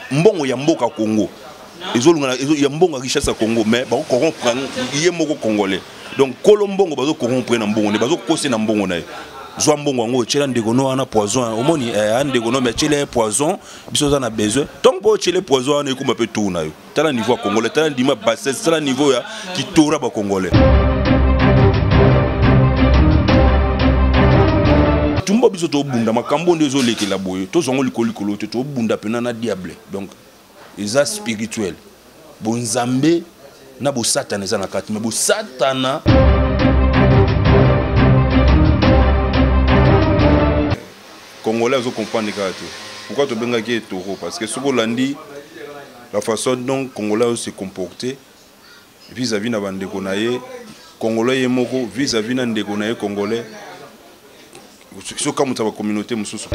mbongo ya mboka Congo ya mbongo richesse Congo mais ba corrompre yé moko congolais donc kolombongo bazo corrompre na mbongo ne bazo koser na mbongo na zwa mbongo ngo tshela ndegono ana poison omoni ndegono mais tshela poison biso za na besoin donc po tshela poison na ekuma pe tout na yo tala niveau congolais tala ndima bassesse tala niveau ya kitora ba congolais tumbo biso to bunda makambo ndezo lekela boye to zongo likolo to bunda pena na diable donc eza spirituel bonzambe na bo satana eza na kati mais bo satana congolais zo comprendre kati pourquoi to benga ki toro parce que soko landi la façon dont congolais se comporter vis-à-vis na bandeko na ye congolais ye moko vis-à-vis na ndeko na ye congolais so comme ta communauté mususu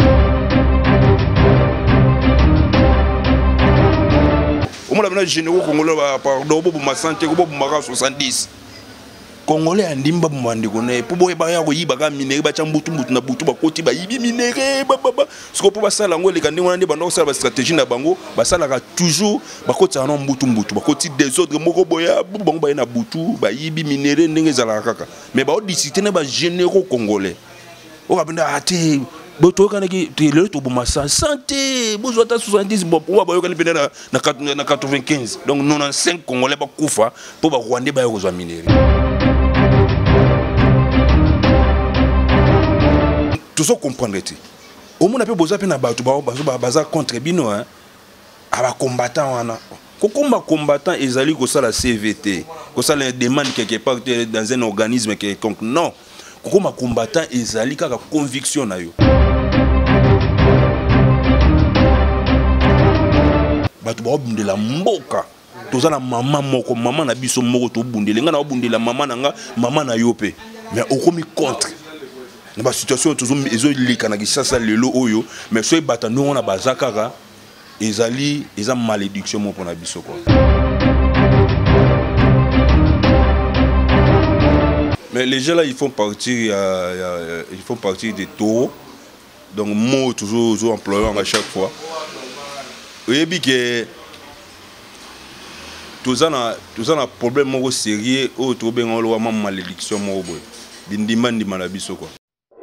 on m'a donné généraux congolais pardon bobo ma santé bobo mara 70 congolais andimba mwande kone po boye ba ya ko yiba ka minere ba chambutu mbutu na butu ba koti ba yibi minere ba siko po ba sala ngo le kandi ngona ndi ba ndo sala ba stratégie na bango ba sala ka toujours ba koti na mbutu ba koti désordre moko boya bango ba na butu ba yibi minere ndenge zala kaka mais ba odicité na ba généraux congolais o kabenda ati boto kana ki le to boma santé bozo ta 70 bo wa ba yo kana pena na 95 donc 95 congolais ba kufa po ba rwandais ba yo zo minere tout ça comprendre ti au monde pe boza pe na batu ba baza contre bino hein aba combattant wana ko combattant ezali ko sala CVT ko sala demande quelque part dans un organisme quelconque non kokoma combattant ezali kaka conviction na yo batu ba bundela mboka tozana mama moko mama na biso moko to bundela nga na bundela mama na mama na yo pe mais okomi contre na ba situation toujours ezo lika na kisasa lelo oyo mais so ebata no na bazakaka ezali eza malédiction mo pona biso quoi. Mais les gens là ils font partie des taureaux donc moi toujours employé à chaque fois et puis que tous un problème mo sérieux au to ben on lo malédiction mo boy bindimandi malabiso quoi.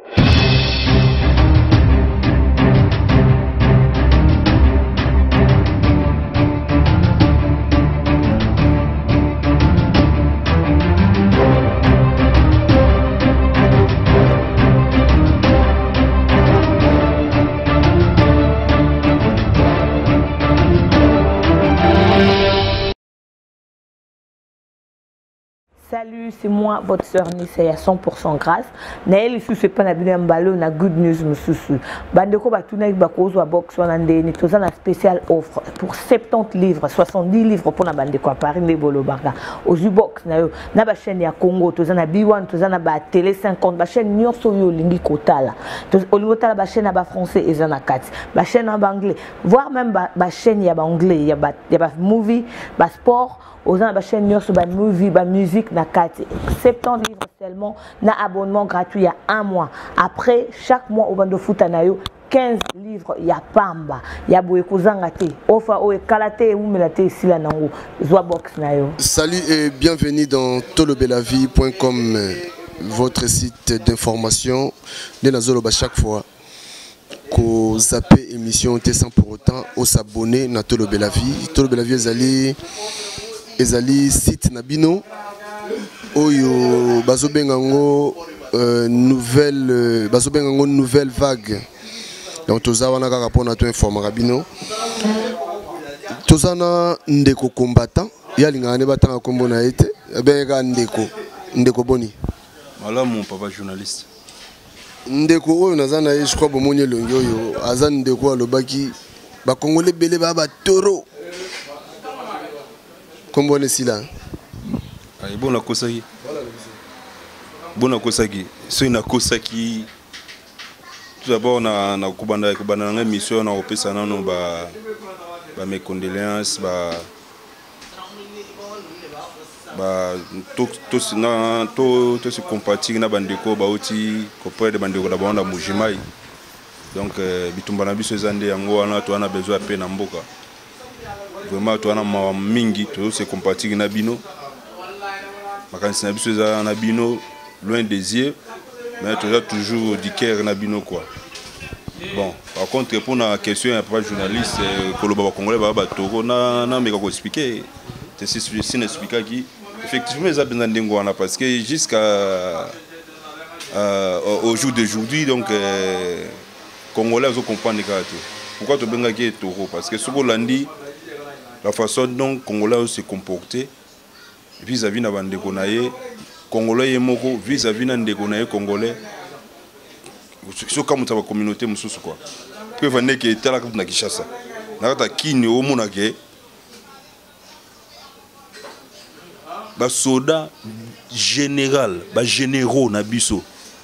Salut, c'est moi, votre sœur Nissa, à 100% grâce. Naël, je suis pas na bien ballon, na good news, monsieur. Bandeko batuna bakozo a box on ande ni toza na spécial offre pour 70 livres, 70 livres pour na bandeko à Paris les bolo barga. Au box na ba chaîne ya Congo, toza na B1, toza na ba télé 50, ba chaîne nyonso yo lingi kotala. Olingo tala ba chaîne ba français et na 4, ba chaîne en anglais, voire même ba chaîne ya ba anglais, ya ba movie, ba sport. Aux gens de chaîne sur la movie, la musique, na 4 70 livres seulement, na abonnement gratuit il y a 1 mois. Après chaque mois au bando foot anayo 15 livres il y a pamba, il y a boyeko zangate, ofa o kalate ou melate ici là nango, zoa box nayo. Salut et bienvenue dans tolobelavie.com, votre site d'information de la zone chaque fois. Ko zappé émission sans pour autant au s'abonner na Tolobelavie. Tolobelavie ezali site nabino oyo bazobengango nouvelle vague donc toza wana kaka pona to informer rabino tozana ndeko combattant yalinga ne batanga kombo na ete benga ndeko boni voilà mon papa journaliste ndeko oyo nazana je crois bomoni longi oyo azan ndeko alobaki ba congolais belé ba toro kombo ne sila ay bona kosaki so ina kosaki tout d'abord na kubanda na mission na opesa nano ba mes condoléances to se compatir na bandeko bauti kopre de bandeko da banda mujimai donc bitumba na biso ezande yango wana to ana besoin pe na mboka Vraiment toi na ma mingi to se compatir na bino. Makanisi na biso za na bino loin des yeux mais toujours du cœur na bino quoi. Bon, par contre pour la question un peu journaliste Koloba Congolais ba Togo na me ko expliquer. C'est une explication qui effectivement les a besoin d'engouana parce que jusqu'à au jour d'aujourd'hui donc Congolais ont comprendre les caractères. Pourquoi tu benga qui est Togo parce que ce qu'on dit la façon dont Congolais se comporter vis-à-vis na bande konaye Congolais yemoko vis-à-vis na ndekonaye Congolais so comme ta communauté mususu quoi que vane que tala na Kinshasa na ta kini o mona ke ba soda général ba généraux na biso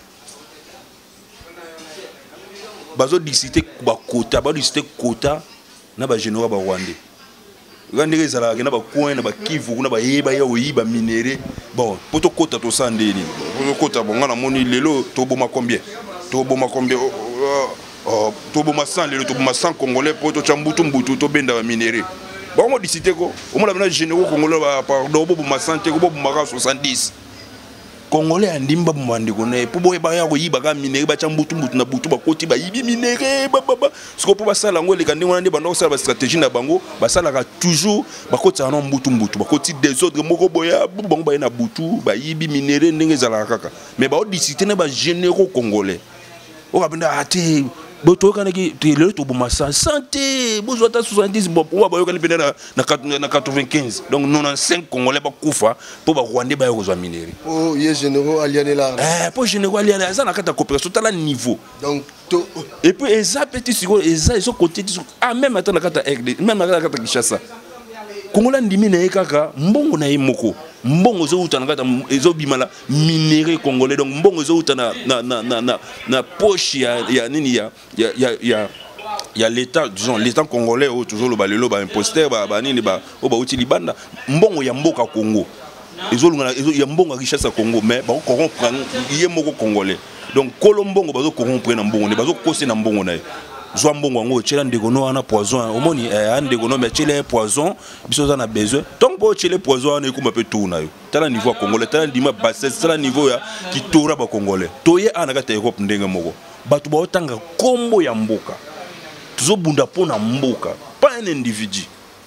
bazo discuter ba quota na ba généraux ba Rwandais Rwandais ezala na ba coin na ba Kivu na ba yeba ya oyiba minéré bon poto quota to sandeni poto quota bonga na moni lelo to boma combien Toboma combien Toboma 100 le Toboma 100 congolais pour to chambutu mbutu to benda minéré. Bon on dit ko on a bana généraux congolais pardon boma 100 ko boma 70. Congolais andimba mwande kone pour boye ba ya ko yiba ka minéré ba chambutu mbutu na butu ba koti ba yibi minéré ba ce ko pour ba sala ngo le kandi ngona ba no sala ba stratégie na bango ba sala ka toujours ba koti na mbutu mbutu ba koti désordre moko boya bango ba na butu ba yibi minéré ndenge zala kaka mais ba odicité na ba généraux congolais on va venir à te boto kana ki le to boma santé bozo ta 70 bon on va yoka ni na 95 donc 95 congolais ba kufa pour ba Rwandais ba yozwa minéré oh ye généraux aliané là pour généraux aliané ça na kata coopération tala niveau donc to et puis eza petit siko eza ils sont côté ah même attends na kata même na kata Kinshasa Congolais ndimi na ekaka mbongo na yemoko mbongo zo utana kata ezo bimala minéré congolais donc mbongo zo utana na poche ya nini ya l'état disons l'état congolais au toujours le balelo ba imposteur ba nini ba o ba uti libanda mbongo ya mboka Congo ezo lunga ya mbongo richesse Congo mais ba corrompre yemoko congolais donc kolombongo bazo corrompre na mbongo ne bazo koser na mbongo na Zwa mbongo ngo tchela ndegono wana poison omoni ndegono mais tchela poison biso za na besoin donc po tchela poison na ekuma pe tourna yo tala niveau congolais tala ndima bassesse tala niveau ya kitora ba congolais toye anaka ta Europe ndenge moko batu ba otanga kombo ya mboka tuzo bunda pona mboka pas un individu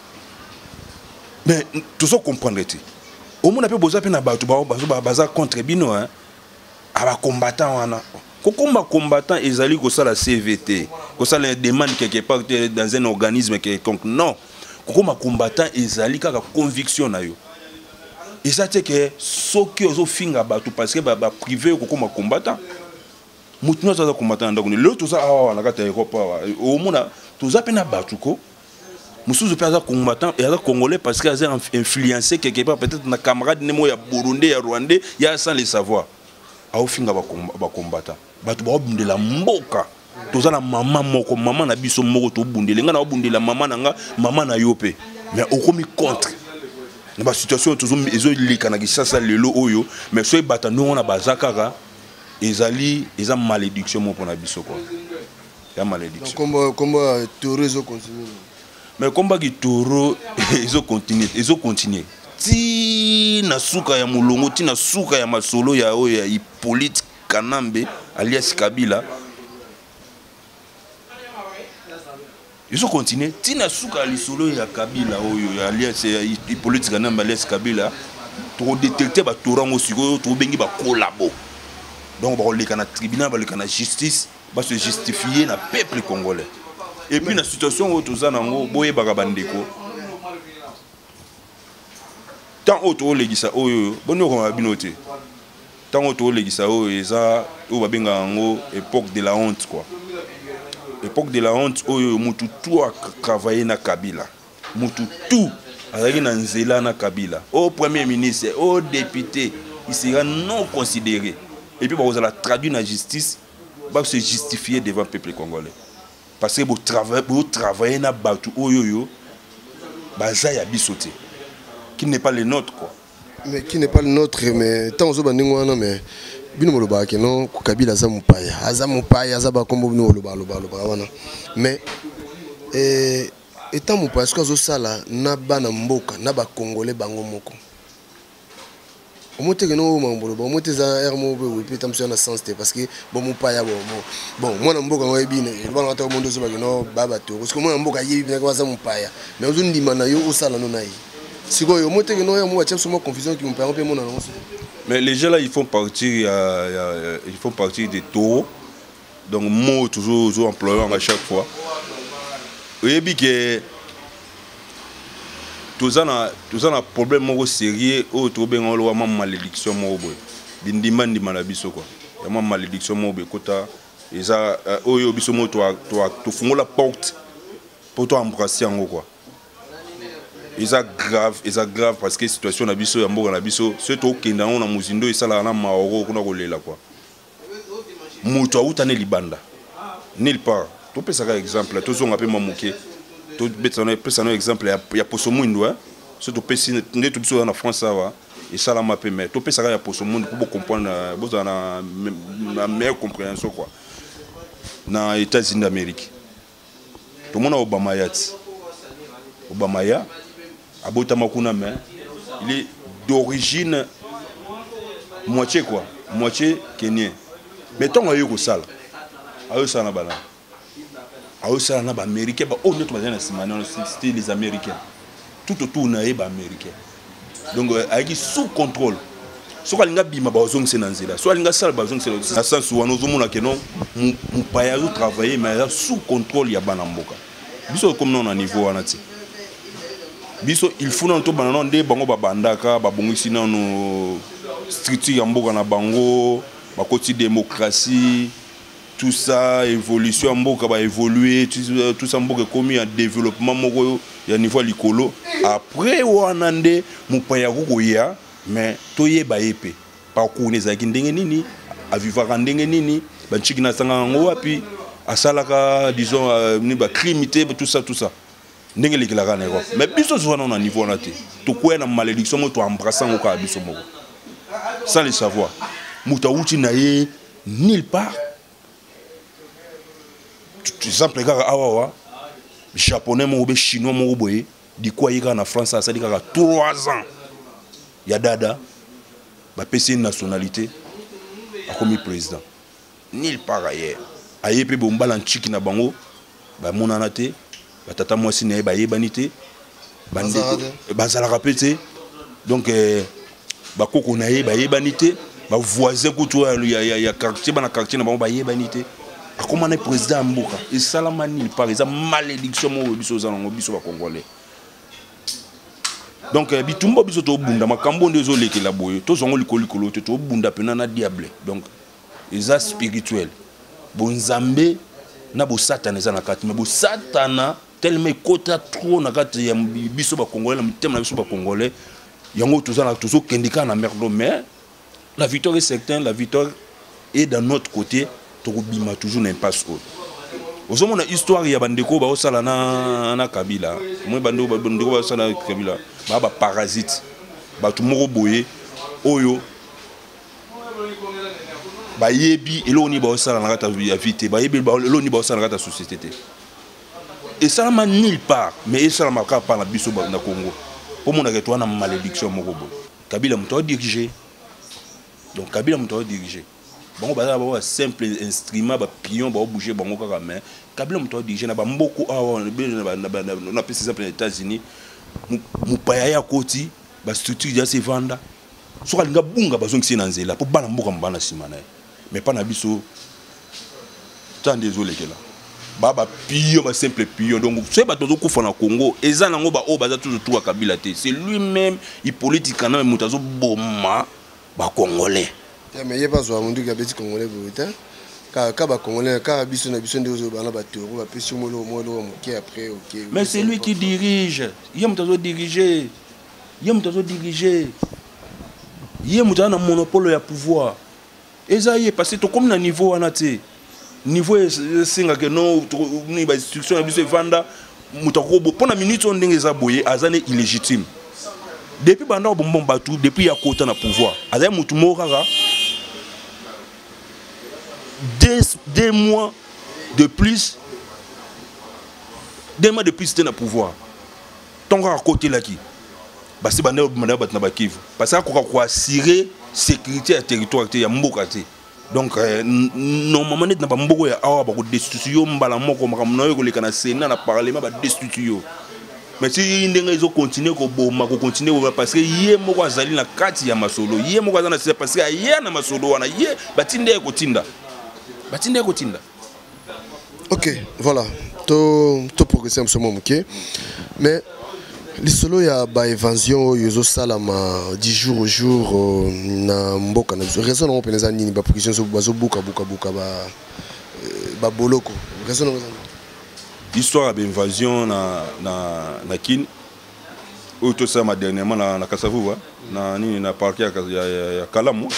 mais tuzo comprendre ti omona pe boza pe na batu ba baza contre bino aba combattant wana Kokomba combattant ezali ko ça la CVT, ko ça la demande quelque part dans un organisme quelconque non. Kokomba combattant ezali kaka conviction na yo. Et ça c'est que soki ozo finga batu parce que ba privé kokomba combattant. Mutu no za combattant ndako le to ça awa na kata Europe au mona to za pena batu ko. Musuzu pe za combattant et za congolais parce que a influencé quelque part peut-être na camarade nemo ya Burundais ya Rwandais ya sans le savoir. Au finga ba combattant batu ba bundela mboka toza na mama moko mama na biso moko to bundela nga na bundela mama na nga mama na yope mais okomi contre na ba situation tozo ezo lika na Kinshasa lelo oyo mais so bata no na bazakaka eza malédiction mo pona biso quoi ya malédiction combat toro ezo continuer mais combat ki toro ezo continuer ti na suka ya mulongo ti na suka ya masolo ya oyo ya Hippolyte Kanambe alias Kabila ils ont continué ti na suka lisolo ya Kabila oyo alias Hippolyte Kanambe alias Kabila to détecter ba torango siko to bengi ba collabo donc ba leka na tribunal ba leka na justice ba se justifier na peuple congolais et puis na situation où tous anango boye baka bandeko tant auto legisa oyo bonno ko mabinote tant auto legisa oyo eza o babenga ngo époque de la honte quoi époque de la honte oyo mutu tout a travaillé na Kabila mutu tout azaki na nzela na Kabila au premier ministre au député il sera non considéré et puis vous allez traduire la justice va se justifier devant le peuple congolais parce que vous travaillez na batu oyo baza ya bisoté qui n'est pas le nôtre quoi. Mais qui n'est pas le nôtre mais tant aux bandingwana mais bino moloba ke non Kabila za mupaya aza ba kombo bino moloba wana mais étant mon parce que sala na bana mboka na ba congolais bango moko omote que no mambolo ba omote za ermo be oui peut na sens parce que bon mon paya bon moi na mboka wa bine ba na ta mondo so ba no baba to parce que moi na mboka yebi na kwa za mon paya mais ozundi mana yo osala no nai siko yo mote que no ya mo cha so mo confusion qui me permet pe mon annonce. Mais les gens là ils font partie ils font partie des taureaux. Donc moi toujours employant à chaque fois. Oui bien que tous un problème mo sérieux au to ben on ma malédiction mo boy. Bindimandi malabiso quoi. Ya ma malédiction mo be kota eza oyo biso mo to fungola porte pour toi embrasser en quoi. Eza grave parce que situation na biso ya mboka na biso surtout kenda on na muzindo esala na maoro kuna kolela quoi. Muto utane libanda. Nulle part. Tu peux ça exemple, tous on appelle mamuke. Tu peux ça un exemple ya poso mundo hein. Surtout pesi ne tout biso na France ça va et ça la m'a permet. Tu peux ça ya poso mundo pour comprendre besoin na meilleure compréhension quoi. Dans les États-Unis d'Amérique. Tout le monde a Obama yat. Obama ya abota makuna mais il est d'origine moitié quoi, moitié kenyan. Mettons à eux ça, à eux ça na bala, à eux ça na ba américain, ba oh notre bazin c'était les américains, tout autour na ba américain. Donc avec sous contrôle. Soit linga bima ba ozong senanzela, soit linga sala ba ozong senanzela. Na sens où on ozomona que non, mon paya yo travailler mais sous contrôle ya bana mboka. Biso comme non à niveau anati. Biso il faut non to banana nde bango ba bandaka ba bongisi na no structure ya mboka na bango. Ma côté démocratie, tout ça, évolution, mboka va évoluer, tout ça mboka commis en développement, moko ya niveau likolo. Après wanande mupaya kukoya, mais toye ba épée. Par kone za kindenge nini, avivaka ndenge nini, ba chikina sanga ngo wapi, asalaka disons ni ba crimité tout ça. Ndenge likilaka na ko. Mais biso zwana na niveau na te. To koya na malédiction mo to embrasser ngo ka biso moko. Sans le savoir. Moutaouti naye nulle part. Exemple gars awa japonais mo be chinois mo boye di quoi yika na France ça dit 3 ans. Ya dada ba pesi une nationalité a comme président. Nulle part ailleurs. Aye pe bomba lan chiki na bango ba monana te ba tata mwasi na ba yebanité bande bazala rapete donc ba koko na ba yebanité ba voisin kutu ya quartier bana quartier na bango ba yebanité akoma na président mboka et salamani par exemple malédiction mo biso za ngo biso ba congolais donc bitumba biso to bunda makambo ndezo lekela boyo to zongo likolo to bunda pena na diable donc eza spirituel bonzambe na bo satana za na kati mais bo satana tellement kota trop na kati ya biso ba congolais na mitem na biso ba congolais yango to za na to zo kendika na merdo mais la victoire est certaine, la victoire est dans notre côté. Tokobima toujours n'impasse haut. Aux hommes on a histoire ya bandeko ba osala na Kabila. Moi bandeko ba osala na Kabila. Ba parasite. Ba tout moko boye oyo. Ba yebi eloni ba osala na kata ya vite. Ba yebi eloni ba osala na kata société. Et ça m'a nulle part, mais ça m'a pas na biso na Congo. Pour mon que toi na malédiction moko boye. Kabila mto diriger. Donc Kabila m'a dirigé. Bon bah un simple instrument ba pion ba bouger bango kaka mais Kabila m'a dirigé na ba mboko na pesi exemple les États-Unis mupaya ya koti ba structure ya se vanda so linga bunga bazongi sina nzela po bana mboka mbana simana mais pas na biso tant désolé que là baba pion ba simple pion donc c'est ba tozo kufa na Congo eza nango ba o baza toujours tout Kabila te c'est lui-même il politique quand même mutazo boma ba congolais mais il y a pas zo mundu ka beti congolais boita ka ba congolais ka biso na biso ndezo bana ba toro ba pesi molo moké après OK mais c'est lui qui dirige il mutazo diriger il mutazo na monopole ya pouvoir ezaye parce que to comme na niveau wana te niveau singa que non ni ba instruction ya biso vanda mutako bo pona minute on ndenge za boye azane illégitime. Depuis Banda Bombon Batou, depuis ya kota na pouvoir, azay mutu morara 2 mois de plus Demain depuis c'était le pouvoir. Tant à côté là qui. Parce que bande na bakivu. Parce que quoi assurer sécurité à territoire il y a mboka té. Donc normalement net na ba mboko ya awa ba ko destitution mbala moko makamno ko lekana sénat na parlement ba destitution. Mais si ndenge ils ont continué ko boma ko continuer parce que yé moko azali na kati ya masolo. Yé moko azana c'est parce que yé na masolo wana yé batinde ko tinda. Batinde ko tinda. Ok, voilà. Tout progresser en ce moment, ok. Mais les solos y a ba évasion yozo salama 10 jours au jour na mboka na raison on peneza nini ba prison so bazo buka ba boloko. Raison l'histoire d'invasion na kin ou tout ça ma dernièrement na Kasavu na nini na parquet ya Kalamu.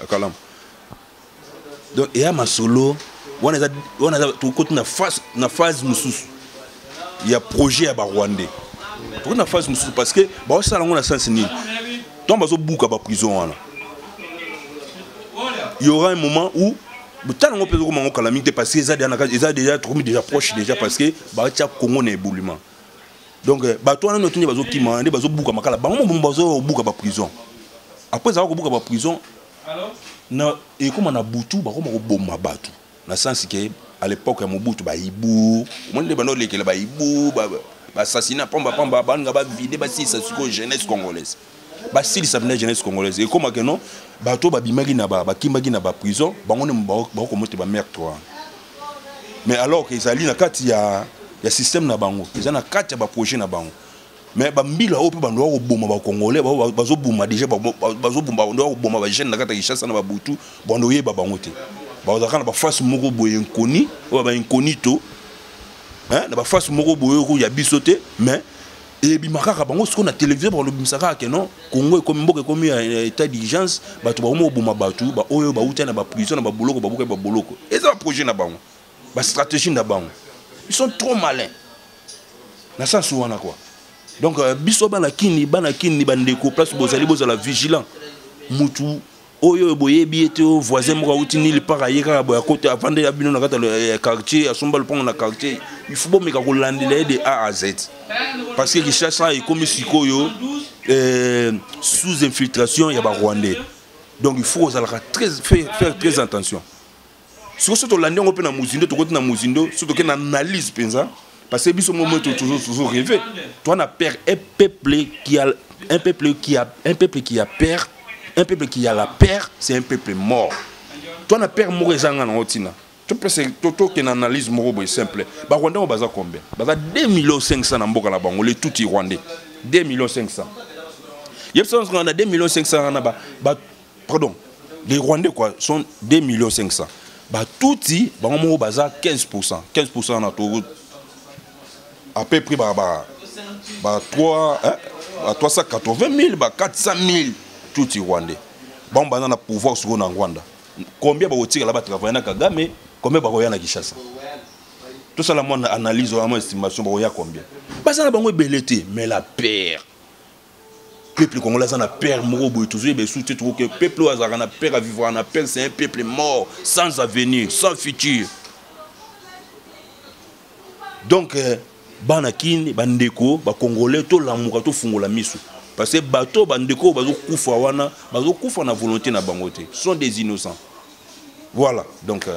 Donc il y a ma solo on a tout côté na phase mususu. Il y a projet à Rwandais. Pour na phase mususu parce que ba ça la on a sens ni. Donc bazo buka ba prison wana. Il y aura un moment où tant on peut comment calamité parce que ils ont déjà trop mis déjà proche déjà parce que ba tia Congo na éboulement. Donc ba toi na tuni bazo kima ndi bazo buka makala ba mo bazo buka ba prison. Après ça ko buka ba prison na et comme on a butu ba ko bomba batu. Na sens que à l'époque ya Mobutu ba ibu, mon de bano lekela ba ibu ba assassinat pamba banga ba vider ba si ça suko jeunesse congolaise. Ba si ça venait jeunesse congolaise et comme que non bato ba bimaki na ba kimaki na ba prison bango ne ba ko monter ba meurtre. Mais alors que ezali na kati ya système na bango, ils na kati ya ba projet na bango. Mais ba mbila ope ba ndo ko boma ba congolais bazo boma déjà bazo boma ndo ko boma ba jeune na kati ya Kinshasa na ba butu bondo yeba bango te. Bazaka na ba face moko boye inconi ou ba incognito hein na ba face moko boye ko ya bisoté mais et bimakaka bango ce qu'on a télévisé pour le bimisaka que non Congo comme mboka comme état d'urgence bato ba mo boma batu ba oyo ba uta na ba prison na ba boloko ba buka ba boloko et ça projet na bango ba stratégie na bango ils sont trop malins na sens wana quoi donc biso bana kini bandeko place bozali bozala vigilant mutu oyo boyebi ete voisin moko uti ni le parayeka boya côté avant de abino na kata le quartier asomba le pont na quartier il faut bomeka ko landela de A à Z parce que Kinshasa est comme sikoyo sous infiltration ya ba Rwandais donc il faut faire très attention surtout landé on peut na muzindo to côté na muzindo surtout que na analyse penza parce que biso moment toujours rêvé toi na père un peuple qui a peur. Un peuple qui a la peur, c'est un peuple mort. Toi, na peur mort ezanga na otina. Tu peux c'est toto qui analyse moro simple. Ba Rwanda on baza combien? Baza 2,5 millions na mboka na bango les tout Rwandais. 2,5 millions. Yep ça on a 2,5 millions na pardon. Les Rwandais quoi sont 2,5 millions. Ba touti bango moko baza 15%. 15% na to à peu près ba 380 000 ba 400 000 tout Rwandais. Bon bana na pouvoir sur na Rwanda. Combien ba otira là-bas travailler na Kagame, combien ba koya na Kinshasa. Tout ça la mon analyse ou mon estimation ba koya combien. Basa na bango belete mais la peur. Peuple congolais na peur moko boy toujours be soute tout que peuple azara na peur à vivre na peur c'est un peuple mort, sans avenir, sans futur. Donc banakin bandeko ba congolais to lamuka to fungola misu. Parce que bateau bandeko bazo kufa wana bazo kufa na volonté na bangote sont des innocents. Voilà donc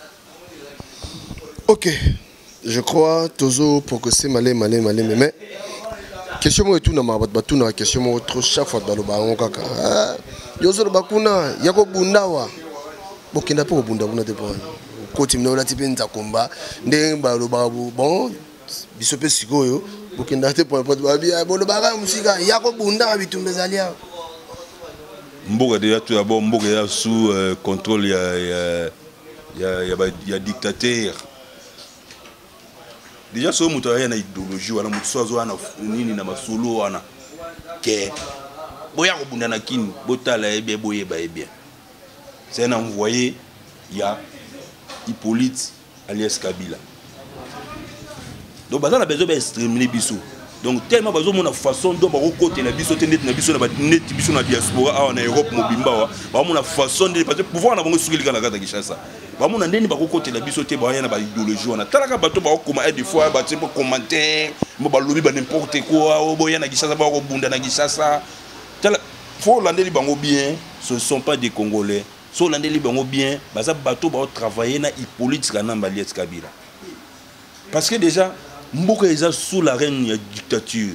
OK, je crois toujours pour que c'est malé mais question moi tout na mabatu na question moi trop chaque fois dans le bango kaka yozo le bakuna yako bundawa bokenda po bunda kuna te po koti mna la tipenda komba ndemba lo babu bon bisope sikoyo bokenda te po babia bolo baka musika yako bunda bitumbe zalia mboka déjà tout d'abord mboka ya sous contrôle ya dictateur. Déjà so mutu ya na idéologie wala mutu so zo na nini na masolo wana ke boya ko bunda na kini botala ebe boyeba ebe. C'est un envoyé ya Hippolyte alias Kabila. Donc, on a besoin d'exterminer Bissou. Donc tellement bazo mona façon dont ba côté na biso net na biso na diaspora en Europe mobimba ba mona façon de parce que pouvoir na bango sukili kana kata Kinshasa ba mona ndeni ba côté na biso te ba yana ba idéologie wana talaka bato ba koma des fois ba tipo commentaire ba lobi ba n'importe quoi o boya na Kinshasa ba ko bunda na Kinshasa tala faut landeli bango bien, ce ne sont pas des Congolais. So landeli bango bien, baza bato ba travailler na Hippolyte Kanamba Liet Kabila. Parce que déjà Mboko eza sous la règne de la dictature.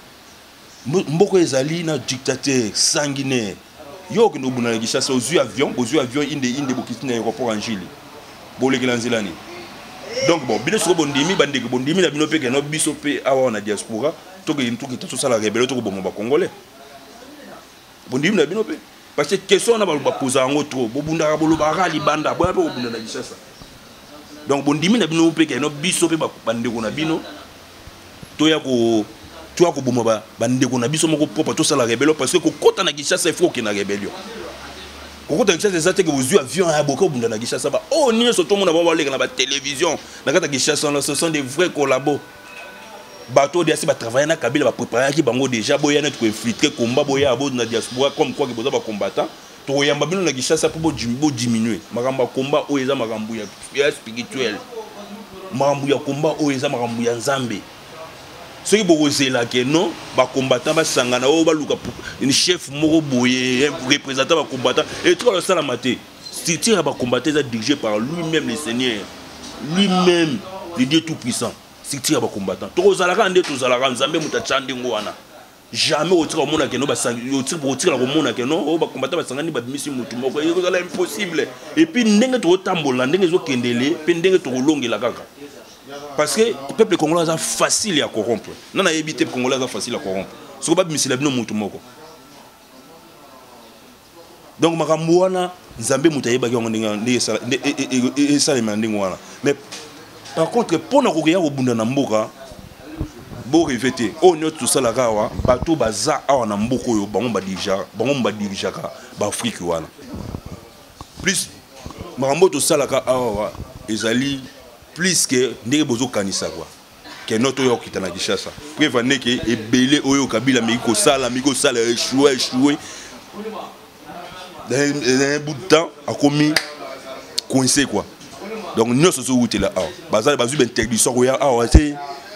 Mboko ezali na dictateur sanguinaire. Yo que nous buna na Kinshasa aux avions inde bokiti na aéroport en Gili. Boleki la nzelani. Donc bon, bino soko bondimi bandeke bondimi na bino pe ke no biso pe awa na diaspora, to ke to ça la rebelle to ko bomba congolais. Bondimi na bino pe parce que question na ba poser en trop, bobunda boloba rali banda, bo pe bobunda na Kinshasa. Donc bondimi na bino pe ke no biso pe bandeko na bino to ya ko bomba ba bandeko na biso moko propre to ça la rebelle parce que ko kota na Kinshasa il faut que na rébellion. Quand on a que vous avions un beaucoup de Kinshasa, oh ni surtout mon avoir la télévision, la Kinshasa, ce sont des vrais collabos. Bateau de ba travailler na Kabila ba préparer qui bango déjà boya net ko infiltrer combat boya abo na diaspora comme quoi que boza ba combattant, to yamba bino na Kinshasa pour diminuer. Makamba combat o eza makambu ya spirituel. Makambu ya combat o eza makambu ya Nzambe. Ce qui est là que non, les combattants sangana un chef moro boye, un représentant des combattants et tout ça la maté. Si tu as combattant dirigé par lui-même le Seigneur, lui-même le Dieu tout puissant. Si tu as combattant, tu as la tu as la Nzambe mutachande ngwana. Jamais au tir au monde que non, au tir au monde que non, au combattant sangani ba misi mutu moko, c'est impossible. Et puis ndenge to tambola, ndenge zo kendele, puis ndenge to longue la kaka. Parce que le peuple congolais est facile à corrompre. Non, on a évité le Congolais est facile à corrompre. Ce qu'on va miser la bino mutu moko. Donc makambuana Nzambe mutayeba ki ndenga et ça les mandingo wana. Mais par contre pour na koya ko bunda na mboka bo revete o nyot tout ça la kawa bato baza awa na mboko yo bango ba dirijaka ba Afrique wana. Plus makambo to sala ka awa ezali plus que ndenge bozo kanisa quoi que notre yo kitana Kinshasa prévenez que ebele oyo Kabila miko sala échoué dans un bout de temps a commis coincé quoi. Donc nous sommes où là bazal bazu interdiction oya c'est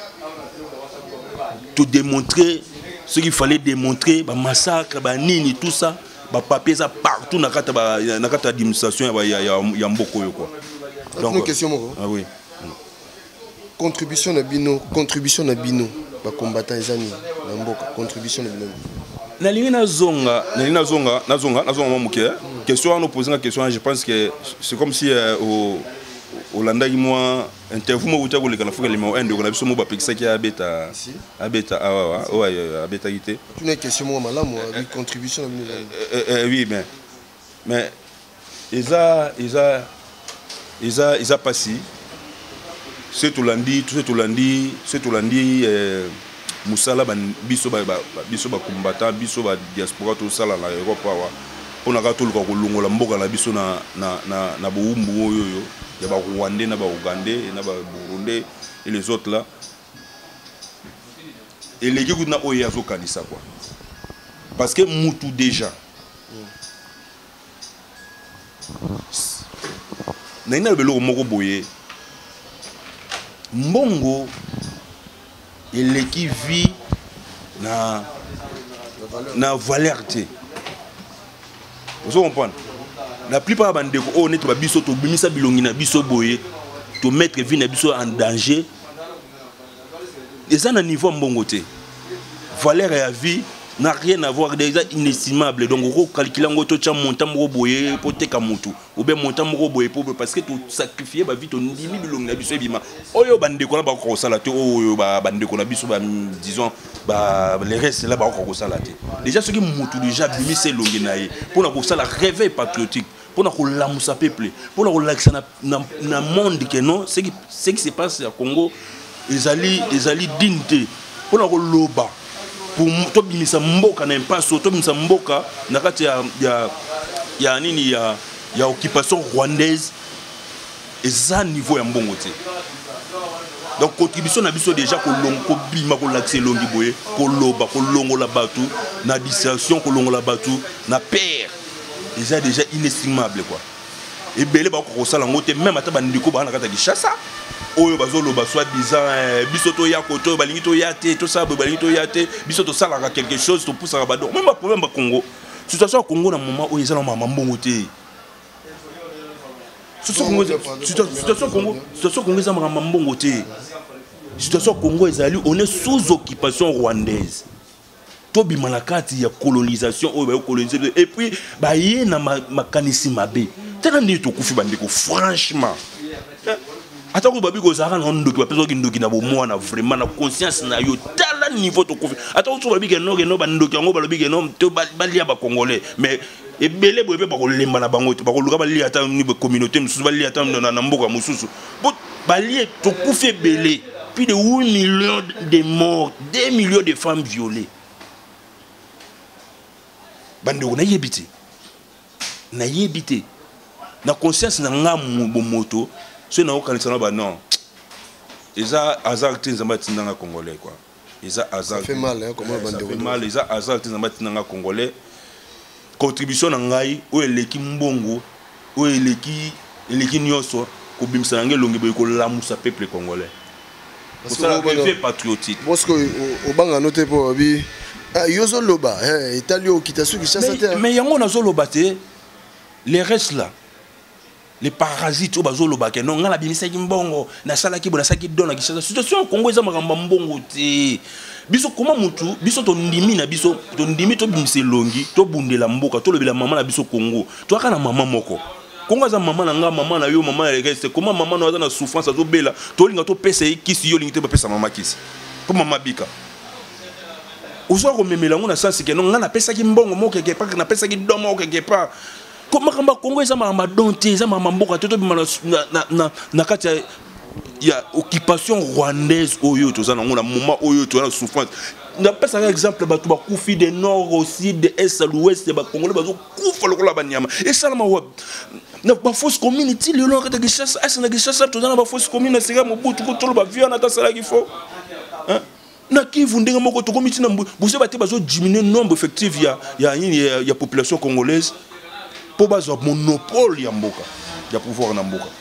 tout démontrer ce qu'il fallait démontrer ba massacre ba nini tout ça ba papier ça partout na kata administration ya mboko yo quoi. Donc une question moko. Ah oui. Contribution na bino ba combattant ezani na mboka contribution na bino nalingi nazonga moke question on pose une question je pense que c'est comme si au landa moi interview mo uta ko le kana fuka le mo ende ko na biso mo ba pekisa ki abeta abeta ité une question mo malamu avec contribution na bino oui mais ils passé c'est tout lundi musala biso ba combattant biso ba diaspora tout ça là na Europe wa pona ka tout ko longola mboka na biso na boumbu oyo ya ba Rwandais na ba Ougandais na ba Burundais et les autres là et les gens na oya zo kanisa quoi parce que mutu déjà na ina belo moko boye mbongo et qui vit na valeur te. Vous comprenez? La plupart des gens on est biso to bimisa bilongi na biso boye to mettre vie na biso en danger. Et ça na niveau mbongo te. Valeur à vie n'a rien à voir, déjà inestimable. Donc on calcule en gros tu montant moko boye pour te kamutu ou bien montant moko boye pour parce que tu sacrifier ba vie ton 10 000 bilongi na biso bima. Oyo bande ko na ba ko sala te oyo ba bande ko na biso ba disons ba les restes là ba ko sala te. Déjà ce qui mutu déjà bimi c'est longi naé pour na ko sala réveil patriotique pour na ko lamusa peuple pour na ko laxa na monde que non ce qui se passe au Congo ezali dignité pour na ko loba pour to bimisa mboka na impasse to bimisa mboka na kati ya nini ya occupation rwandaise et ça niveau ya mbongo te. Donc contribution na biso déjà ko longo bima ko l'accès longi boye ko loba ko longo la batu na distraction ko longo la batu na père déjà inestimable quoi. Et belé ba ko sala ngote même ata bandiko ba na kata Kinshasa oyo bazolo ba soit bizarre biso to ya koto balingi to ya te to ça balingi to ya te biso to sala quelque chose to poussa ba donc même pas problème ba Congo situation au Congo na moment où ils ont maman mbongo te situation Congo ça maman mbongo te situation Congo ezali on est sous occupation rwandaise to bimalakati ya colonisation oyo ba coloniser et puis ba ye na makanisi mabe tena ndi to kufi bandeko franchement atako babi ko zara na ndoki ba peso ki ndoki na bo mwana vraiment na conscience na yo tala niveau to kufi atako so babi ke no ba ndoki yango ba lobi ke no to ba lia ba congolais mais ebele boye ba ko lemba na bango to ba ko luka ba lia ata ni ba communauté mususu ba lia ata na mboka mususu ba lia to kufi ebele plus de 8 millions de morts 2 millions de femmes violées bandeko na yebite na conscience na nga moto so na okanisana ba non eza hasard te nzamba tinanga congolais quoi eza hasard ça fait mal hein comment bandeko ça fait mal eza hasard te nzamba tinanga congolais contribution na ngai o eleki mbongo o eleki nyoso ko bimisa nge longi boy ko lamusa peuple congolais parce que c'est patriotique parce que au banga noté pour bi yozo loba italio kitasu Kinshasa mais yango na zo loba te les restes là les parasites au bazo loba ke non ngala bimisa kimbongo na sala ki bona saki dona Kinshasa situation Congo eza makamba mbongo te biso comment mutu biso to ndimi na biso to ndimi to bimisa longi to bundela mboka to lobela mama na biso Congo to aka na mama moko Congo za mama na nga mama na yo mama ya reste comment mama na na souffrance azo bela to linga to pesa kisi yo lingite ba pesa mama kisi pour mama bika ozo ko memela ngona sasi ke non nga na pesa ki mbongo mo quelque part na pesa ki domo quelque part comment kamba Congo eza mama donté eza mama mboka toto bima na kati ya occupation rwandaise oyo to za na ngona moment oyo to na souffrance na pesa par exemple ba to ba kufi de nord aussi de est à l'ouest ba congolais ba zo kufa lokola ba nyama et ça ma wa na ba fausse community le long de Kinshasa asana Kinshasa to na ba fausse commune sera mo butu ko tolo ba via na ta sala ki fo hein na Kivu ndenge moko to community na bose ba te ba zo diminuer nombre effectif ya population congolaise pour bazo monopole ya mboka ya pouvoir na mboka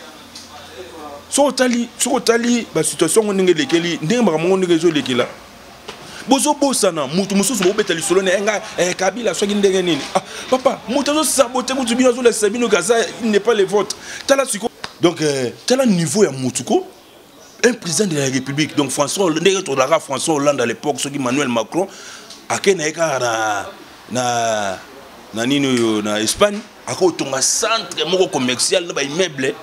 so tali ba situation ndenge lekeli ndenge makambo ndenge zo lekela bozo bosana mutu mususu bo betali solo na nga Kabila soki ndenge nini papa mutu zo saboter mutu bino zo la sabino gaza il n'est pas le vote tala siko donc tala niveau ya mutu ko un président de la République donc François Hollande à l'époque soki Emmanuel Macron akena eka na nino na Espagne ako tonga centre moko commercial na ba immeuble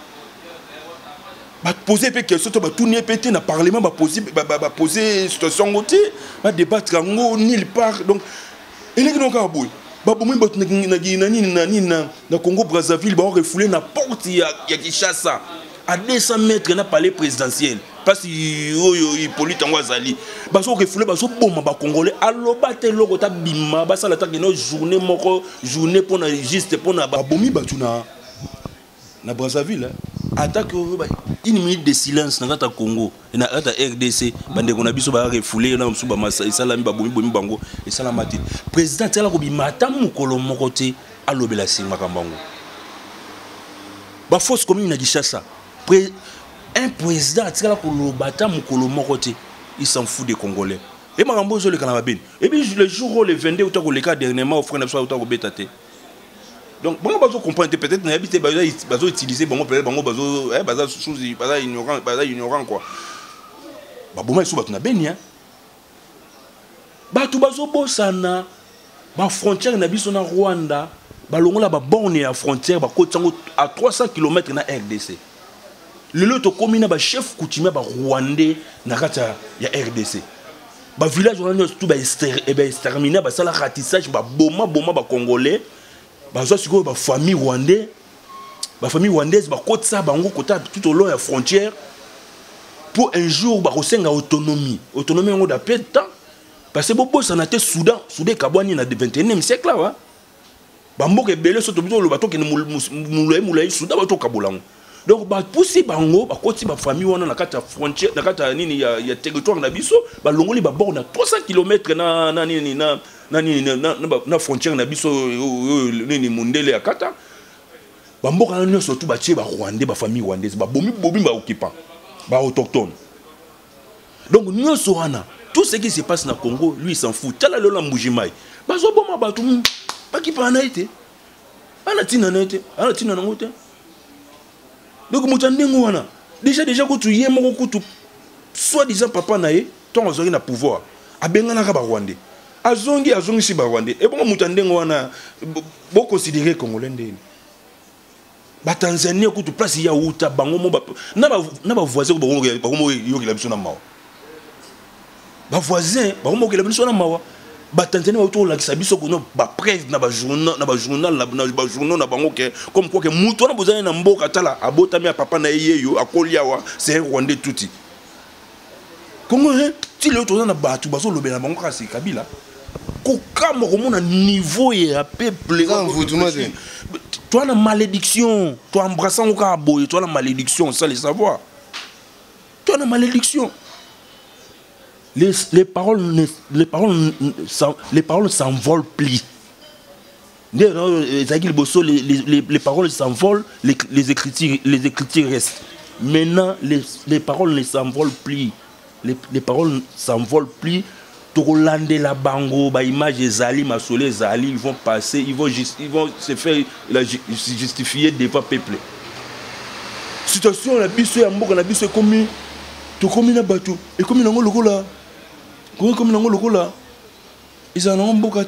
ba poser pe question to ba tourner pété na parlement ba poser situation ngoté ba débattre ngo nulle part donc eleki no ka boy ba bomu ba na Congo Brazzaville ba refouler na porte ya Kinshasa à 200 mètres na palais présidentiel parce que Hippolyte Ngwazali ba so refouler ba so bomba ba congolais aloba te loko ta bima ba sala ta no journée pour na juste pour na ba bomi ba tuna na Brazzaville attaque une minute de silence na kata Congo na kata RDC bande ko na biso ba refouler na msuba masa salami ba bomi bango et salamati président tela ko bimata mukolo moko te alobela singa kambango ba fausse commune na Kinshasa un président atikala ko lobata mukolo moko te il s'en fout des Congolais et makambo zo le kana babeni et puis le jour où le 22 autant ko le cas dernièrement offre na so autant ko betate donc bon bazo comprendre peut-être na habité bazo utiliser bon peut-être bango bazo chose bazo ignorant quoi ba boma iso batu na beni hein batu bazo bosana ba frontière na biso na Rwanda ba longola ba borne ya frontière ba kotango à 300 km na RDC le lot commune ba chef coutumier ba rwandais na kata ya RDC ba village on tout ba exterminer ba sala ratissage ba boma ba congolais bazo siko ba famille rwandaise ba kotsa bango kota tout au long la frontière pour un jour ba kosenga autonomie ngo da peu de temps parce que bobo ça na te Soudan kabwani na 21e siècle là ba mboka belé soto biso lo bato ke moulay Soudan bato kabolango donc ba poussi bango ba koti ba famille wana na kata frontière na kata nini ya territoire na biso ba longoli ba bord na 300 km na nini na frontière na biso nini mundele ya kata ba mboka na nyonso tout ba tie ba rwandais ba famille rwandaise ba bomi ba occupant ba autochtone donc nyonso wana tout ce qui se passe na Congo lui il s'en fout tala lola mbujimai bazo boma batu ba ki pa na été ana tina na été ana tina na ngote. Donc, déjà, quand tu y es, soit-disant papa nae, toi, on a pouvoir. A Bengana Rwandais. A Zongi, si Rwandais. Et bon, Moutandengoana, bon considéré Congolais. Bah, Tanzanie, quand tu places, il y a Outa, Bangomo, n'a pas voisin, Baromo, il a besoin de Mao. Bah, voisin, Baromo, il a besoin de Mao. Tanzanie autour la biso ko no ba presse na ba journal na bango ke comme quoi que muto na bozana na mboka tala abota mi papa na yeyo akoliawa c'est Rwandais touti Congo ti le autour na batu baso lobela bango ka c'est Kabila ko kamo ko mona niveau ya peuple toi na malédiction toi embrassant au ka boy toi la malédiction ça le savoir toi na malédiction. Les paroles s'envolent plus. Les paroles s'envolent, les écritures restent. Maintenant, les paroles ne s'envolent plus. Les paroles s'envolent plus. Torolande la bango, ba image Zali, Masolé Zali, ils vont passer, ils vont se faire justifier devant le peuple. Situation la biso ya mboka na biso comme to comme na bateau et comme na ngolo là. Comme dans le là, ils en ont beaucoup.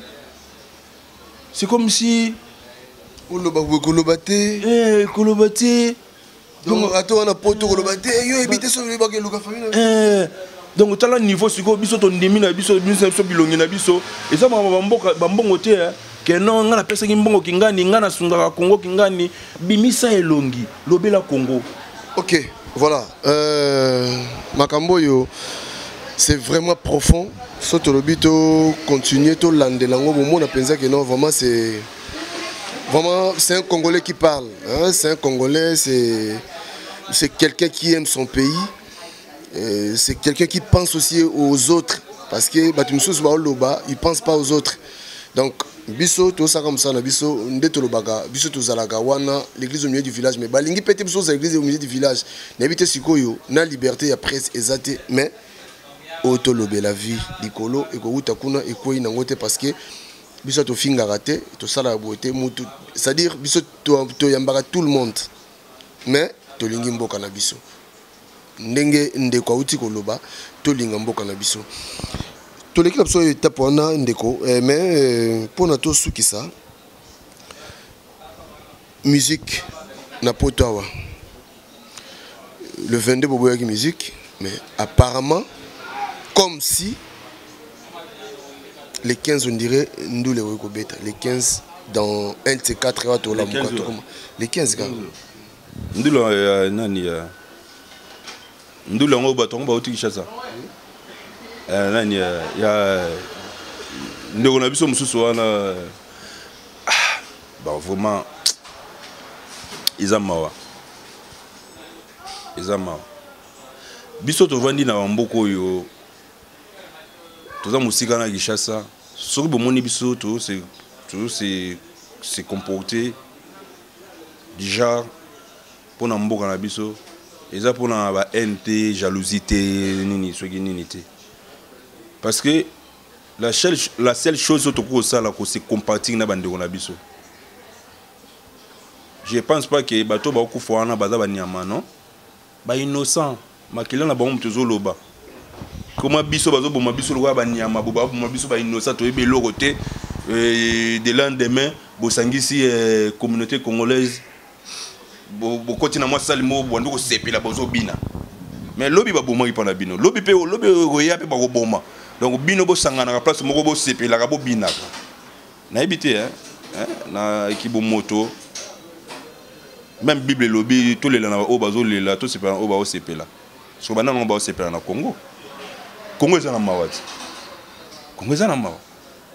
C'est comme si. Kolobaté. Kolobaté. Donc, attends, on a pas tout Kolobaté. Yo, évitez sur le baguette, le famille. Donc, tu as le niveau, c'est quoi? Biso ton demi, biso bilongi na biso. Et ça, bambongo te. Que non, on a personne qui mbongo kingani, ngana sungara Congo kingani, bimisa elongi, lobela Congo. Ok, voilà. Makambo yo. C'est vraiment profond. Sauf le but de continuer tout l'andelango. Moi, on a pensé que non, vraiment c'est un Congolais qui parle. Hein? C'est un Congolais, c'est quelqu'un qui aime son pays. C'est quelqu'un qui pense aussi aux autres. Parce que il pense pas aux autres. Donc, biso tout ça comme ça, biso ndetolobaga, biso tout zalagawana, l'église au milieu du village. Mais balingi pété biso l'église au milieu du village. N'habite sikoyo, na liberté ya presse exacte, mais autolobé la vie likolo et ko utakuna et ko inangote parce que biso to finga raté to sala beauté mutu c'est-à-dire biso to yambaka tout le monde mais to lingi mboka na biso ndenge ndeko uti koloba to linga mboka na biso to leki na biso étape wana ndeko mais pona to suki ça musique na potawa le 22 boboyaki musique mais apparemment comme si les 15 on dirait nous les Wekobeta, les 15 dans un de ces 4 les 15 gars. Nous nani nous le ngoba tongo ba utikisha nani ya ndeko na biso mususu wana bah vraiment izamawa biso to vandi na mboko yo tout musika na Gishasa soki bomoni biso to c'est comporté déjà pour na mboka na biso eza pour na ba NT jalousie nini soki nini te parce que la seule chose to ko sala ko c'est compartir na bandeko na biso. Je pense pas que bato ba ku fo na baza ba nyama non ba innocent makila na bango mtuzo loba. Comment biso bazo boma biso loba ba nyama boba boma biso ba innocent to ebe loroté de lendemain bo sangisi communauté congolaise bo kotina moi salimo bo ndoko sepela bozo bina mais lobi ba boma ipana bino lobi pe lobi roya pe ba ko boma donc bino bo sangana na place moko bo sepela ka bo bina na ebité na ekibo moto même Bible lobi tous les lana o bazo lela to sepela o ba o sepela so bana no ba o sepela na Congo est en mawati. Congo est en mawati.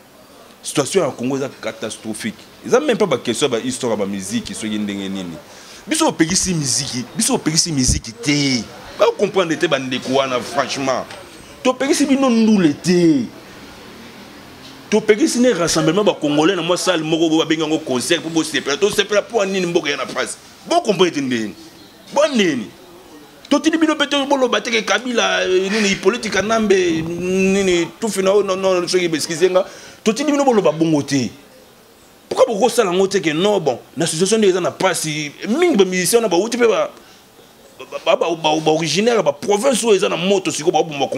Situation en Congo est catastrophique. Ils n'ont même pas de question sur l'histoire de la musique, sur l'indéngenini. biso pegisi musique te ba comprendre te bandeko wana franchement to pegisi bino ndule te to pegisi ne rassemblement ba congolais na moi salle moko ba benga ngo concert pour sepela to sepela pour nini mboka na face bon comprendre ndeni bon nini to tini bino pete bolo bateke Kabila nini politique nambe nini tout fina non ce qui beskizenga to tini bino bolo ba bongo te. Pourquoi beaucoup ça l'angote que non bon la situation des gens n'a pas si mingi ba musicien na ba outi pe ba originaire ba province où ils ont moto siko ba bomba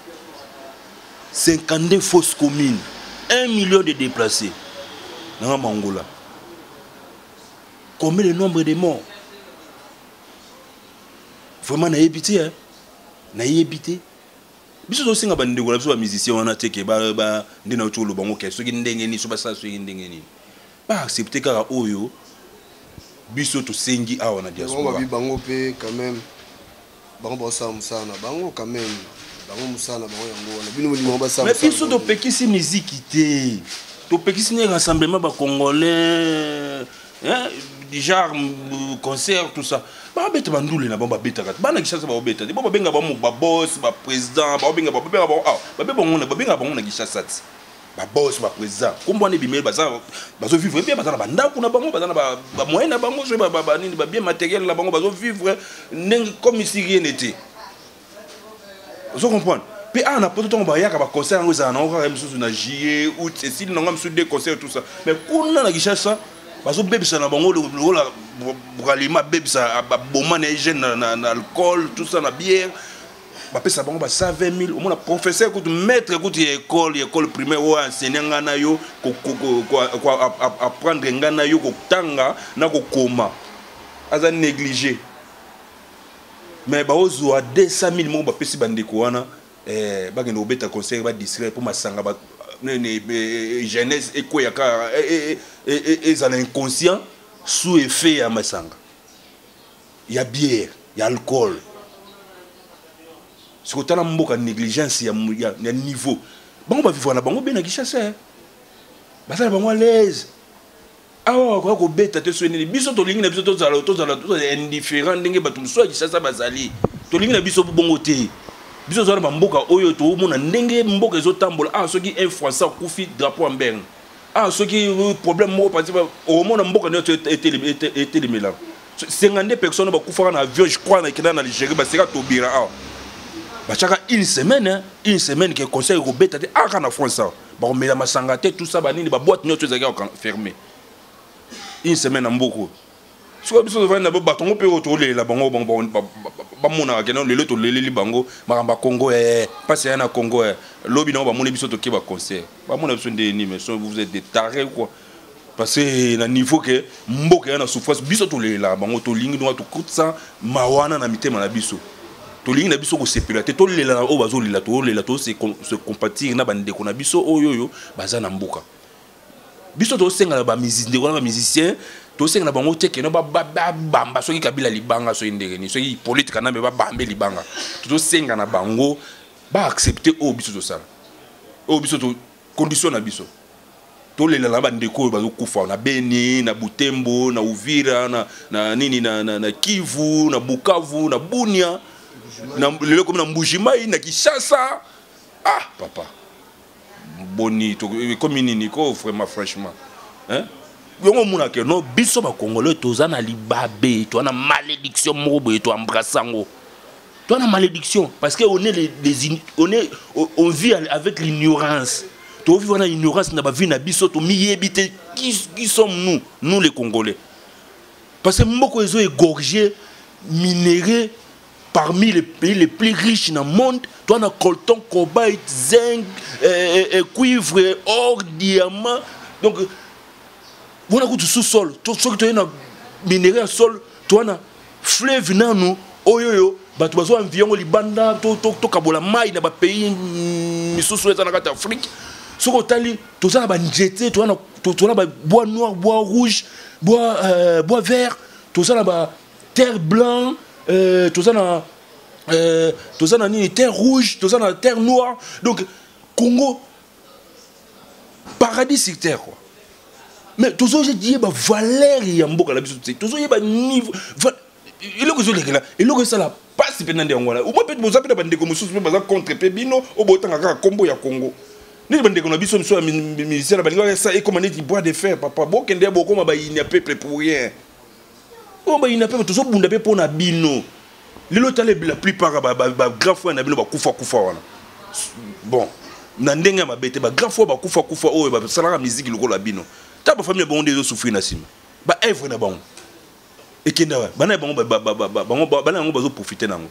52 fausses communes 1 million de déplacés dans Angola. Combien le nombre de morts vraiment na yebité hein na yebité biso zo singa ba ndeko la biso ba musicien wana teke ba ndina utulu bango ke so ki ndenge ni so ba sa so ki ndenge ni pas accepter car oyo biso to sengi awa na diaspora bango pe quand même bango bossa musana bango quand même bango musana bango yango wana bino mo ba sa mais biso to pekisi musique te to pekisi ne rassemblement ba congolais hein déjà concert tout ça ba beta bandule na ba beta kat bana kishasa ba beta ba benga ba mo ba boss ba président ba benga ba benga ba na kishasa ba boss ba président kombo ne bimel ba zo vivre bien ba na banda kuna bango ba na ba moyen na bango so ba nini ba bien matériel na bango ba zo vivre comme si rien n'était vous comprenez puis on a pas tout ba yaka ba concert ngo za na ko même sous na juillet août c'est si non ngam sous des concerts tout ça mais kuna na kishasa ba zo bebisa na bango la bralima bebisa ba boma na jeune na alcool tout ça na bière. Bapesa bango ba 120 000 au moins professeur écoute maître écoute école primaire ou enseignant ngana yo ko apprendre ngana yo ko tanga na ko koma aza négligé mais ba ozo a 200 000 mo ba pesi bandeko wana ba ngeno beta conseil ba distraire pour masanga ba jeunesse eko ya ka za l'inconscient sous effet ya masanga ya bière ya alcool. Ce que tu as une négligence, il y a un niveau. Bon, on va vivre là-bas, on va bien Kishasa. On va à l'aise. Ah, on va bête, tu es biso to lingi na biso to indifférent ndenge batum so Kishasa bazali. To lingi na biso bon côté. Biso zo na mboka oyo to mona ndenge mboka ezo tambola. Ah, ceux qui influencent kufi drapeau en berne. Ah, ceux qui problème mo parce que au monde mboka ne était les mélange. 52 personnes ba kufa na avion je crois na kina na Algérie ba sera tobira ah. Bachaka une semaine que conseil Robert a en France ça ba on met la masangate tout ça ba nini ba boîte nyot ezaka fermé une semaine en beaucoup so biso va na ba batongo pe retourner la bango ba mona ke non le to leli bango maramba Congo passe na Congo lobi na ba mona biso to ke ba conseil ba mona biso de ni mais vous êtes des tarés quoi parce que na niveau que mboka na souffrance biso to le la bango to lingi no to coûte ça mawana na mitema na biso to lingi na biso ko sepelate to lela na o bazo lela to se compatir na bande ko na biso oyoyo baza na mboka biso to senga na ba musicien to senga na bango teke no ba bamba soki Kabila libanga so indenge ni soki politique na be ba bambe libanga to senga na bango ba accepter o biso to sala o biso to condition na biso to lela na bande ko bazo kufa na Beni na Butembo na Uvira na nini na Kivu na Bukavu na Bunia le comme na Mbujimai na Kishasa ah papa boni to comme nini ko vraiment franchement hein yongo muna ke no biso ba congolais toza na libabe to na malédiction mobo to embrassango to na malédiction parce que on vit avec l'ignorance to vivre na ignorance na ba vie na biso to miyebite qui sommes nous les congolais parce que mboko ezo égorgé minéré parmi les pays les plus riches dans le monde, tu as coltan, cobalt, zinc, cuivre, or, diamant. Donc, on a du sous-sol. Tu as minéraux au sol, tu as fleuve dans nous, oyoyo, tu as environ les bandes, tu as maille dans les pays, sous-sol dans l'Afrique. Ce que tu as jeté, tu as bois noir, bois rouge, bois vert, tu as terre blanche. Tout ça na ni terre rouge, tout ça na terre noire. Donc Congo paradis sur terre quoi. Mais tout ça j'ai dit bah valeur ya mboka la biso tout ça ba niveau il est que là il est que ça la passe pendant des angola ou moi peut vous appeler bande comme sous baza contre pebino au botanga ka combo ya Congo ni bande ko na biso mso ministère bande ça et comment dit bois de fer papa bokende boko ma ba ina peuple pour rien o ba ina peuple toujours bunda pe pona bino lelo tale la plupart ba grand frère na bino ba kufa wana bon na ndenge ma bete ba grand frère ba kufa o ba salaka musique lokola bino ta ba famille bon des souffrir na sima ba œuvre na bon et qui n'a pas besoin profiter nango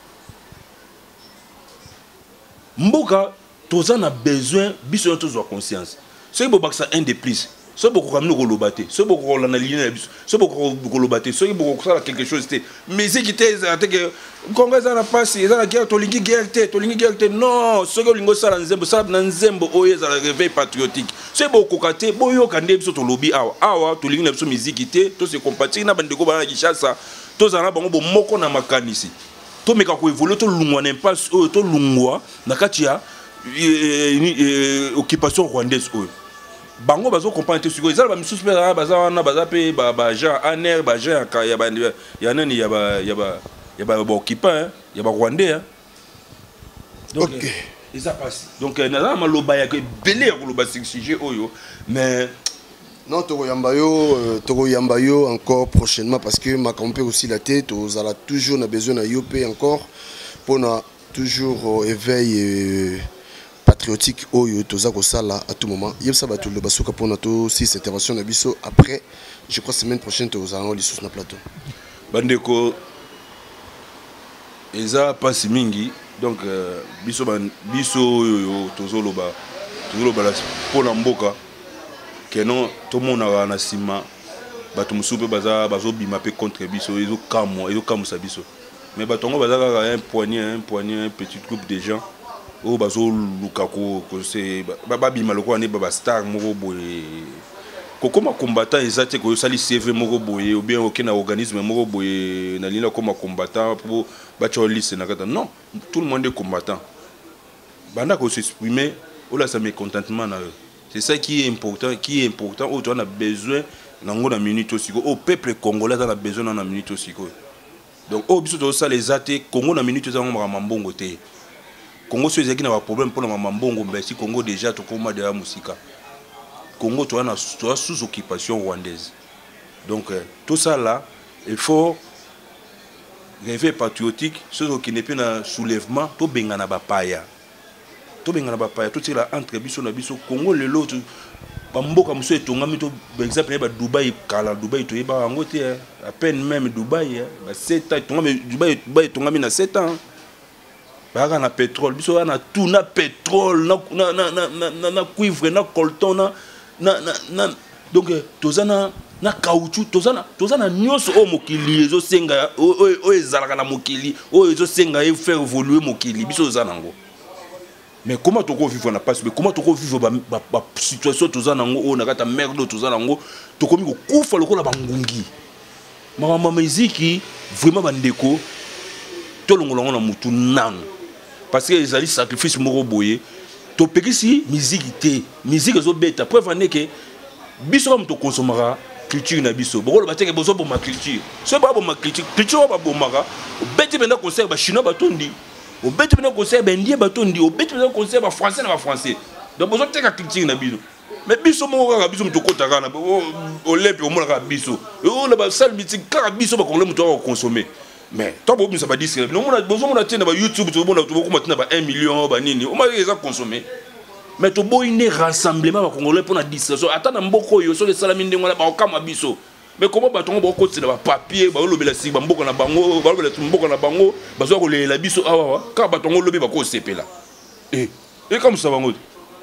mboka tozana besoin biso tous avoir conscience c'est beaucoup ça un de plus c'est beaucoup comme nous relobate c'est beaucoup la ligne c'est beaucoup relobate c'est beaucoup ça quelque chose c'était mais c'est qui était que congrès ça n'a pas si ça la guerre tolingi guerre non ce que lingo ça na nzembo oyo ça réveil patriotique c'est beaucoup katé boyo kande biso to lobby awa to lingi na biso musique té to se compatir na bandeko bana Kinshasa to zana bango bo moko na makanisi to meka ko évoluer to lungwa n'impasse to lungwa na kati ya occupation rwandaise oyo bango bazo comprendre sur ils ba misusu pe baza na baza pe ba Jean Aner ba Jean ya nani ya ba occupant ya ba rwandais donc ils a passé donc na maloba ya belé ko loba sujet oyo mais non toko yamba yo encore prochainement parce que ma campé aussi la tête aux ala toujours na besoin na yopé encore pour na toujours éveil patriotique oyo toza ko sala à tout moment yebsa ba tout le basuka pour notre six intervention na biso après je crois semaine prochaine toza en lissus na plateau bandeko eza pasi mingi donc biso oyo tozoloba la pour na mboka que non tout le monde a na sima bato musupe bazo bima pe contre biso ezo kamo sa biso mais batongo baza un poignet un petit groupe de gens o bazo lukako ko c'est babima lokwa ne baba star moko boye kokoma combattant ezate ko sali CV moko boye ou bien aucun organisme moko boye na lina comme combattant pour bacho liste na kata non tout le monde est combattant banda ko s'exprimer ou là ça mécontentement na c'est ça qui est important où on a besoin nango na minute aussi au peuple congolais on a besoin na minute aussi donc au biso to ça les até Congo na minute za ngomba mambongo te Congo so ezaki na ba problème pour na mambongo mais si Congo déjà to koma de la musika Congo to na sous occupation rwandaise donc tout ça là il faut réveil patriotique ceux qui n'est pas na soulèvement to benga na bapaya tout c'est là entre biso na biso Congo le l'autre bamboka muso etongami to par exemple ba Dubaï kala Dubaï to yeba ngo te à peine même Dubaï ba 7 ans tongami Dubaï tongami na 7 ans ba na pétrole biso na tout na pétrole na cuivre na coltan na donc tozana na caoutchouc tozana nyonso o mokili ezo senga o ezalaka na mokili o ezo senga e faire évoluer mokili biso tozana ngo. Mais comment tu vivre na passe mais comment tu vivre ba situation tozana ngo o na kata merde tozana ngo to komi ko kufa lokola bangungi mama miziki vraiment bandeko to longolongo na mutu nang parce que les ali sacrifice moko boye to pekisi musique ezo beta preuve ane que biso ba to consomera culture na biso bokolo bateke bozo bo ma culture so ba bo ma culture ba bo maka beti benda concert ba chinois batondi au bête de conseil indien batondi au bête de conseil français na français donc besoin de culture na biso mais biso mo ka biso mutokota kana o lepe o mona ka biso o la ba sal bitik ka biso ba kongole muto ko consommer mais toi bo bisa ba disque no mona besoin mona tena ba YouTube to mona to ko matina ba 1 million ba nini o ma eza consommer mais to bo ine rassemblement ba kongole pour na distraction ata na mboko yo so le salami ndengo la ba okama biso. Mais comment batongo boko tsina ba papier ba lobela si ba mboka na bango ba lobela mboka na bango bazo ko lela biso awa ka batongo lobi ba ko sepela et comme ça bango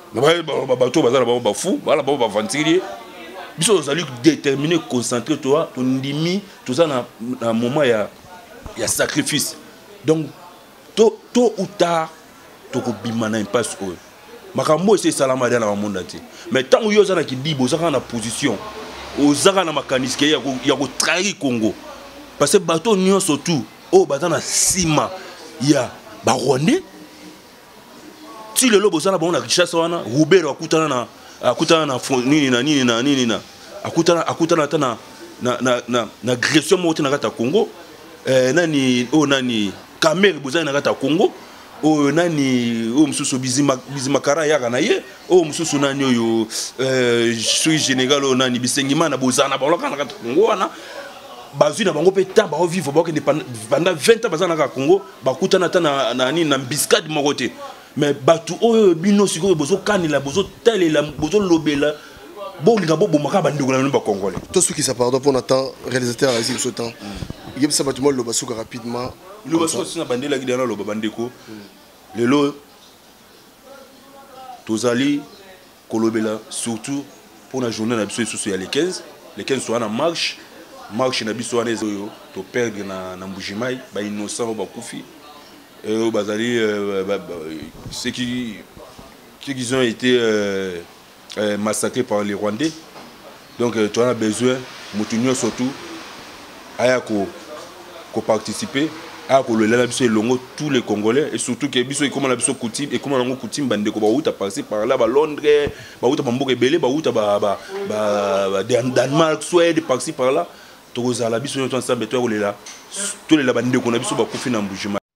ba bato bazala ba fou bala ba ventilier biso zali déterminé concentré toi to ndimi tout ça na moment ya sacrifice donc to ou tard to ko bimana impasse o makambo c'est salama dans le monde entier mais tant où yo za na kidibo za na position ozaka na makaniske ya ko trahir Congo parce que bateau nyon surtout o batana sima ya ba Rwandais ti le lobo sana ba na Kinshasa wana Robert akutana na nini na akutana ta na agression moto na kata Congo nani o nani Kamel bozali na kata Congo o nani o mususu bizimakara yaka na ye o mususu nani oyo suis général o nani bisengimana bozana baloka na kata Congo wana bazui na bango pe ta ba vivre ba que pendant 20 ans bazana na Congo bakutana ta na nani na biscade moko te mais batu oyo bino siko bozo kanila bozo talela bozo lobela bon linga bo maka bandeko na ba congolais tout ce qui ça pardon pour Nathan réalisateur à ce temps il y a ça bâtiment le basuka rapidement le basuka sina bandela gidana lo bandeko lelo tozali kolobela surtout pour la journée na biso sous les 15 sont en marche na biso wana ezo to perdre na Mbujimai ba innocent ba kufi et bazali ceux qui ont été massacrés par les Rwandais. Donc tu as besoin mutunyo surtout aya ko participer à ko le biso longo tous les Congolais et surtout que biso comment la biso coutume et comment la coutume bande ko ba uta passer par là ba Londres ba uta mboka belé ba uta ba Danemark Suède par ci par là tozala biso nyonso ensemble to ko lela to lela bande ko na biso ba kufi na Mbujima